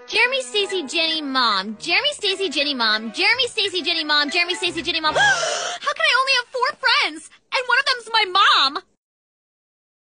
Jeremy, Stacy, Jenny, Mom. Jeremy, Stacy, Jenny, Mom. Jeremy, Stacy, Jenny, Mom. Jeremy, Stacy, Jenny, Mom. How can I only have 4 friends?